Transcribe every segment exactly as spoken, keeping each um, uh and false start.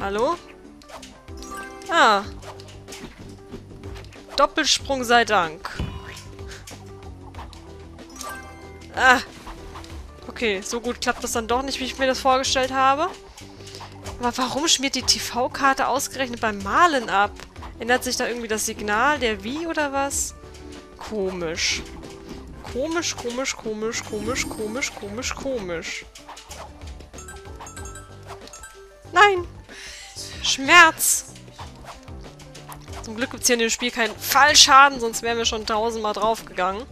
Hallo? Ah. Doppelsprung sei Dank. Ah. Okay, so gut klappt das dann doch nicht, wie ich mir das vorgestellt habe. Aber warum schmiert die T V-Karte ausgerechnet beim Malen ab? Ändert sich da irgendwie das Signal der Wii oder was? Komisch. Komisch, komisch, komisch, komisch, komisch, komisch, komisch. Nein! Schmerz! Zum Glück gibt es hier in dem Spiel keinen Fallschaden, sonst wären wir schon tausendmal draufgegangen.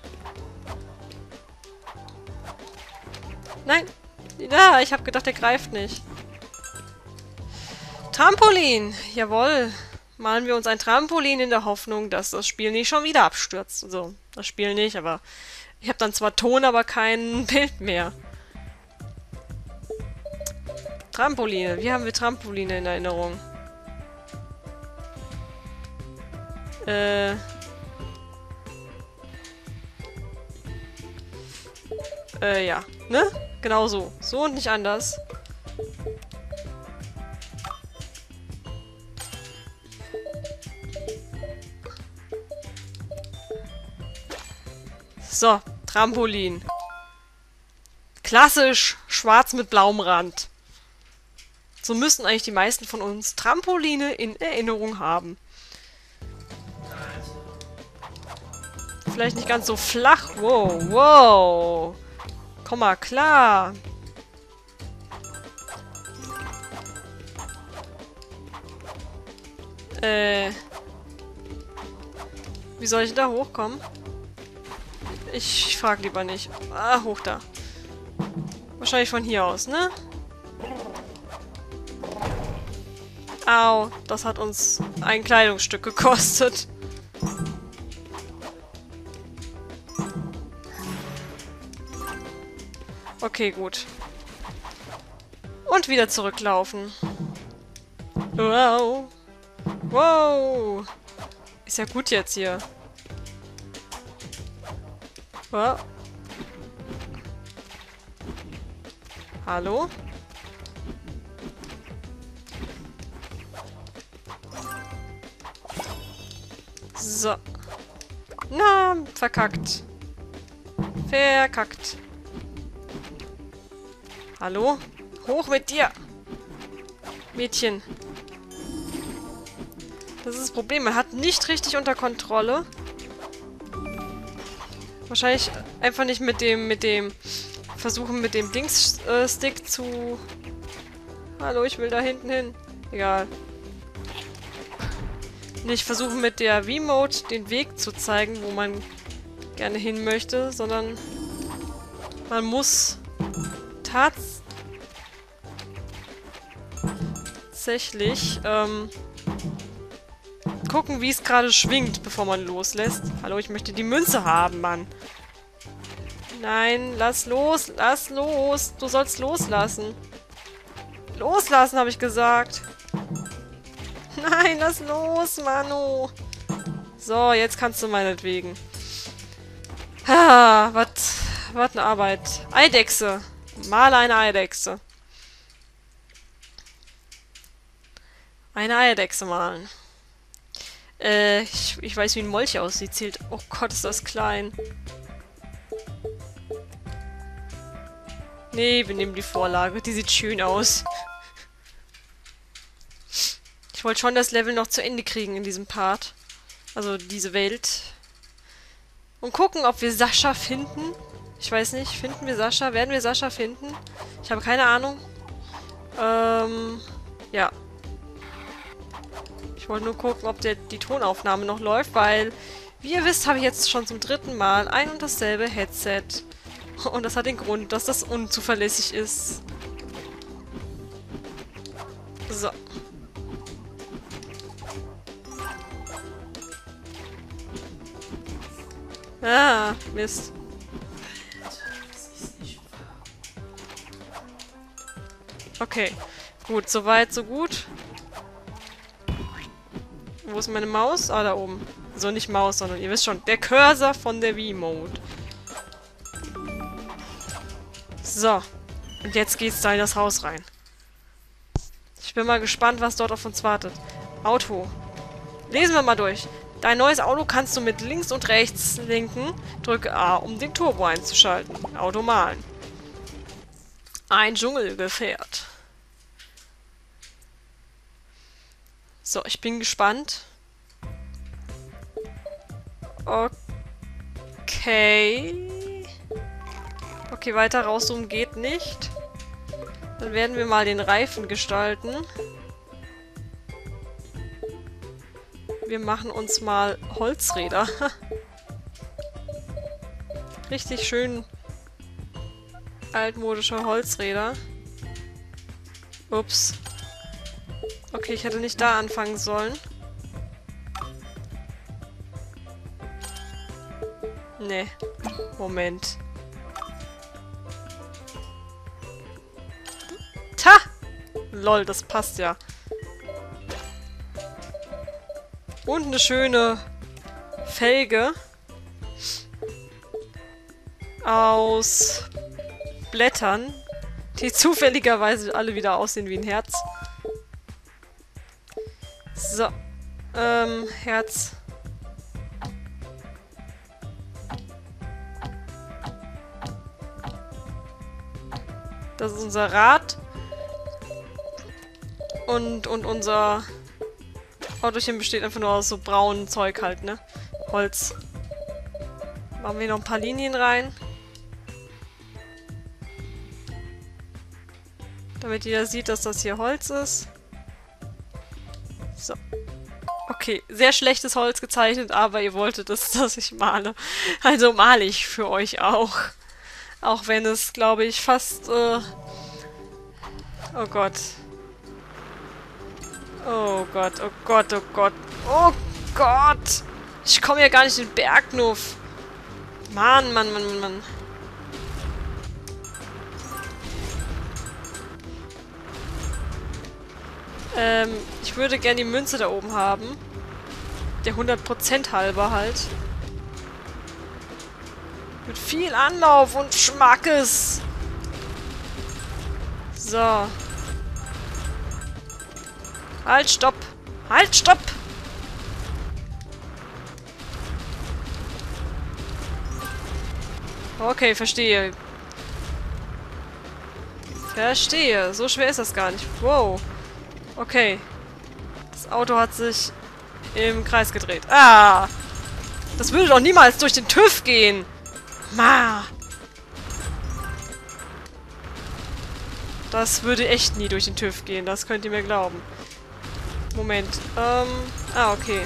Nein! Ja, ich habe gedacht, er greift nicht. Trampolin! Jawohl! Malen wir uns ein Trampolin in der Hoffnung, dass das Spiel nicht schon wieder abstürzt. So, das Spiel nicht, aber ich habe dann zwar Ton, aber kein Bild mehr. Trampoline. Wie haben wir Trampoline in Erinnerung? Äh... Äh, ja. Ne? Genau so. So und nicht anders. So, Trampolin. Klassisch schwarz mit blauem Rand. So müssen eigentlich die meisten von uns Trampoline in Erinnerung haben. Vielleicht nicht ganz so flach. Wow, wow. Komm mal klar. Äh. Wie soll ich da hochkommen? Ich frage lieber nicht. Ah, hoch da. Wahrscheinlich von hier aus, ne? Au, das hat uns ein Kleidungsstück gekostet. Okay, gut. Und wieder zurücklaufen. Wow. Wow. Ist ja gut jetzt hier. Wow. Hallo? So. Na, verkackt. Verkackt. Hallo? Hoch mit dir! Mädchen. Das ist das Problem. Man hat nicht richtig unter Kontrolle. Wahrscheinlich einfach nicht mit dem, mit dem... Versuchen mit dem Dings-Stick äh, zu... Hallo, ich will da hinten hin. Egal. Nicht versuchen mit der Wiimote den Weg zu zeigen, wo man gerne hin möchte, sondern man muss tatsächlich ähm, gucken, wie es gerade schwingt, bevor man loslässt. Hallo, ich möchte die Münze haben, Mann. Nein, lass los, lass los. Du sollst loslassen. Loslassen, habe ich gesagt. Nein, lass los, Manu. So, jetzt kannst du meinetwegen. Ha, was was eine Arbeit. Eidechse. Male eine Eidechse. Eine Eidechse malen. Äh, ich, ich weiß, wie ein Molch aussieht. Zählt. Oh Gott, ist das klein. Nee, wir nehmen die Vorlage. Die sieht schön aus. Ich wollte schon das Level noch zu Ende kriegen in diesem Part. Also diese Welt. Und gucken, ob wir Sascha finden. Ich weiß nicht, finden wir Sascha? Werden wir Sascha finden? Ich habe keine Ahnung. Ähm, ja. Ich wollte nur gucken, ob der, die Tonaufnahme noch läuft, weil, wie ihr wisst, habe ich jetzt schon zum dritten Mal ein und dasselbe Headset. Und das hat den Grund, dass das unzuverlässig ist. So. Ah, Mist. Okay. Gut, soweit, so gut. Wo ist meine Maus? Ah, da oben. So, nicht Maus, sondern ihr wisst schon, der Cursor von der Wiimote. So. Und jetzt geht's da in das Haus rein. Ich Ich bin mal gespannt, was dort auf uns wartet. Auto. Lesen wir mal durch. Dein neues Auto kannst du mit links und rechts linken. Drücke A, um den Turbo einzuschalten. Auto malen. Ein Dschungelgefährt. So, ich bin gespannt. Okay. Okay, weiter rauszoomen geht nicht. Dann werden wir mal den Reifen gestalten. Wir machen uns mal Holzräder. Richtig schön altmodische Holzräder. Ups. Okay, ich hätte nicht da anfangen sollen. Nee. Moment. Ta! Lol, das passt ja. Und eine schöne Felge aus Blättern, die zufälligerweise alle wieder aussehen wie ein Herz. So. Ähm, Herz. Das ist unser Rad. Und, und unser Autochen besteht einfach nur aus so braunem Zeug halt, ne? Holz. Machen wir noch ein paar Linien rein. Damit jeder sieht, dass das hier Holz ist. So. Okay, sehr schlechtes Holz gezeichnet, aber ihr wolltet es, dass ich male. Also male ich für euch auch. Auch wenn es, glaube ich, fast... Äh oh Gott. Oh Gott, oh Gott, oh Gott. Oh Gott! Ich komme ja gar nicht in den Bergnuff. Mann, Mann, Mann, Mann, Mann. Ähm, ich würde gerne die Münze da oben haben. Der hundert Prozent halber halt. Mit viel Anlauf und Schmackes. So. Halt, stopp. Halt, stopp. Okay, verstehe. Verstehe. So schwer ist das gar nicht. Wow. Okay. Das Auto hat sich im Kreis gedreht. Ah! Das würde doch niemals durch den TÜV gehen. Ma! Das würde echt nie durch den TÜV gehen. Das könnt ihr mir glauben. Moment. Ähm. Ah, okay.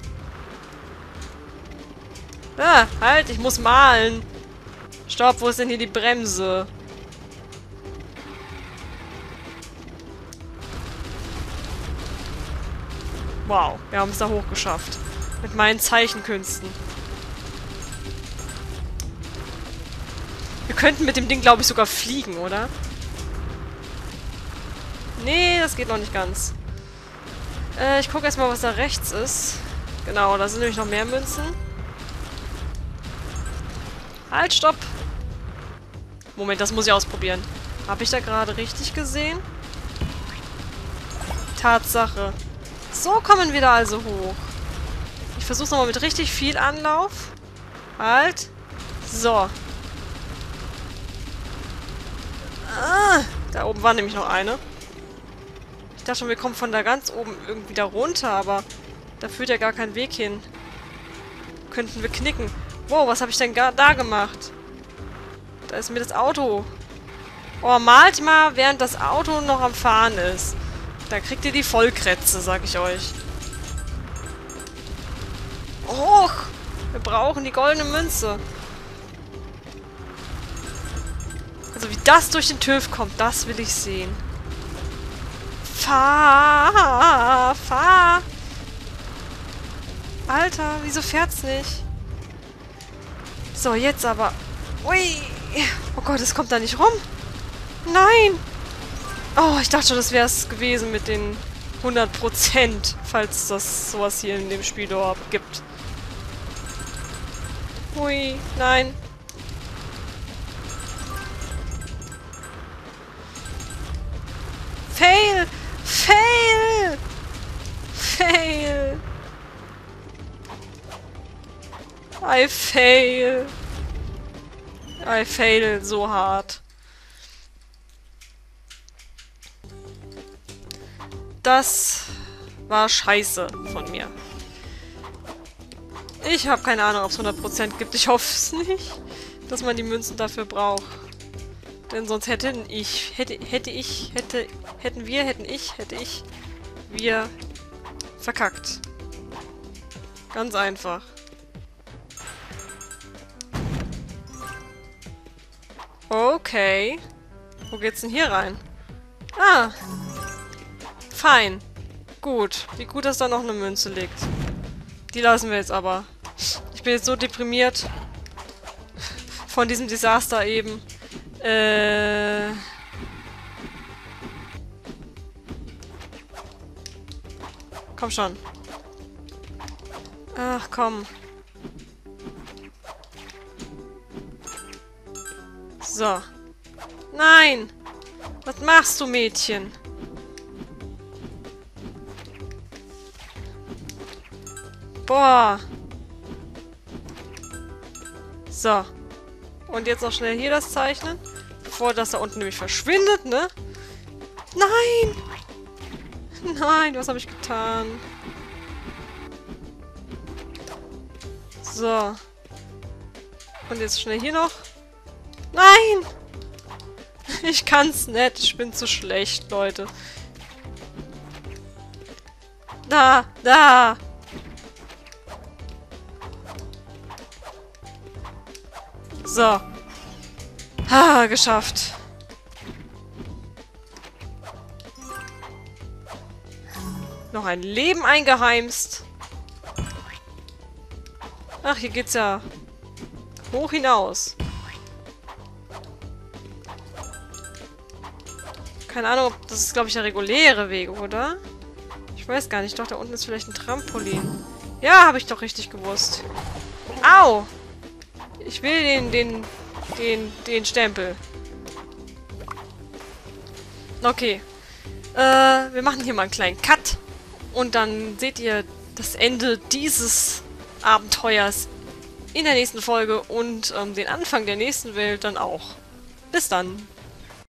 Ah, halt, ich muss malen. Stopp, wo ist denn hier die Bremse? Wow, wir haben es da hochgeschafft. Mit meinen Zeichenkünsten. Wir könnten mit dem Ding, glaube ich, sogar fliegen, oder? Nee, das geht noch nicht ganz. Äh, ich gucke erstmal, was da rechts ist. Genau, da sind nämlich noch mehr Münzen. Halt, stopp! Moment, das muss ich ausprobieren. Habe ich da gerade richtig gesehen? Tatsache. So kommen wir da also hoch. Ich versuche es nochmal mit richtig viel Anlauf. Halt. So. Ah, da oben war nämlich noch eine. Ich dachte schon, wir kommen von da ganz oben irgendwie da runter, aber da führt ja gar kein Weg hin. Könnten wir knicken. Wow, was habe ich denn da gemacht? Da ist mir das Auto. Oh, malt mal, während das Auto noch am Fahren ist. Da kriegt ihr die Vollkrätze, sag ich euch. Hoch! Wir brauchen die goldene Münze. Also wie das durch den TÜV kommt, das will ich sehen. Fahr! Fahr! Alter, wieso fährt's nicht? So, jetzt aber. Ui! Oh Gott, es kommt da nicht rum. Nein! Oh, ich dachte schon, das wäre es gewesen mit den hundert Prozent, falls das sowas hier in dem Spiel überhaupt gibt. Ui, nein. Fail! Fail! I fail. I fail so hart. Das war scheiße von mir. Ich habe keine Ahnung, ob es hundert Prozent gibt. Ich hoffe es nicht, dass man die Münzen dafür braucht. Denn sonst hätten ich, hätte, hätte ich, hätte, hätten wir, hätten ich, hätte ich, wir verkackt. Ganz einfach. Okay. Wo geht's denn hier rein? Ah. Fein. Gut. Wie gut, dass da noch eine Münze liegt. Die lassen wir jetzt aber. Ich bin jetzt so deprimiert von diesem Desaster eben. Äh... Komm schon. Ach, komm. So. Nein! Was machst du, Mädchen? Boah. So. Und jetzt noch schnell hier das zeichnen. Bevor das da unten nämlich verschwindet, ne? Nein! Nein, was habe ich getan? So. Und jetzt schnell hier noch. Nein! Ich kann's nicht. Ich bin zu schlecht, Leute. Da, da! So. Ha, geschafft. Noch ein Leben eingeheimst. Ach, hier geht's ja hoch hinaus. Keine Ahnung, ob das ist, glaube ich, der reguläre Weg, oder? Ich weiß gar nicht. Doch, da unten ist vielleicht ein Trampolin. Ja, habe ich doch richtig gewusst. Au! Ich will den, den, den, den Stempel. Okay. Äh, wir machen hier mal einen kleinen Cut. Und dann seht ihr das Ende dieses Abenteuers in der nächsten Folge und ähm, den Anfang der nächsten Welt dann auch. Bis dann.